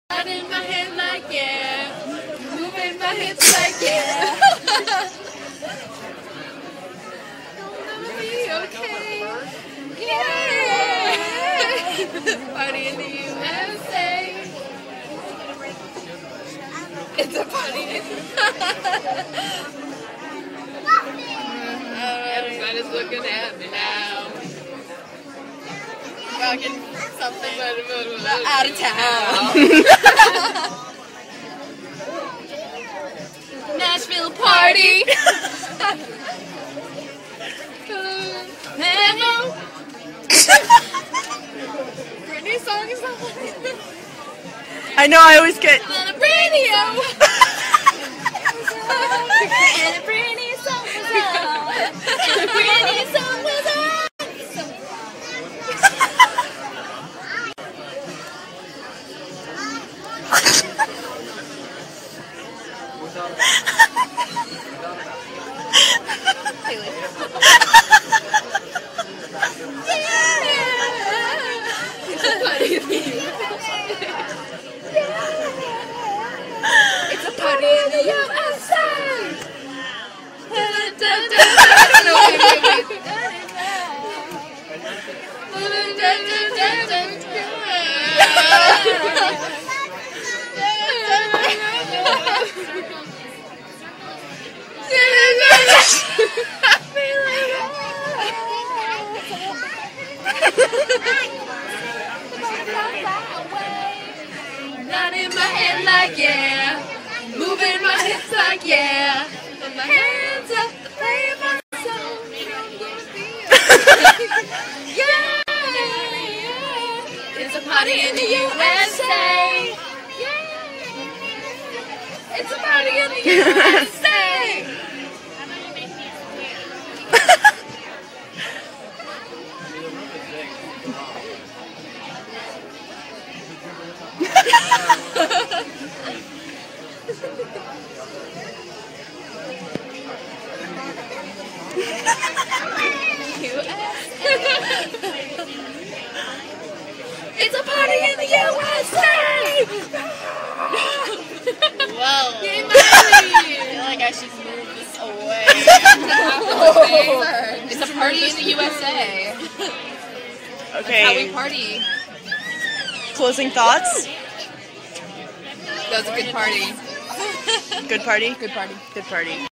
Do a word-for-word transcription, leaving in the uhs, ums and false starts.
Nodding my head like yeah, moving my hips like yeah. Gonna be okay. Yeah. Party in the U S A. It's a party. Everybody's looking at me now. Fucking something out of town. Nashville party. Hello. Britney song is not funny. I know, I always get. And a radio. And a Britney song was on. And a Britney song was on. It's a party in the U S A. It's a party in the U S A. I don't know what Not in my head like yeah, moving my hips like yeah, and my hands up to play my song. Yeah, yeah, it's a party in the U S A. Yeah, it's a party in the U S A. It's a party in the U S A! Whoa. Yay, Miley! I feel like I should move this away. It's a party in the U S A. Okay. That's how we party. Closing thoughts? That was a good party. Good party? Good party. Good party.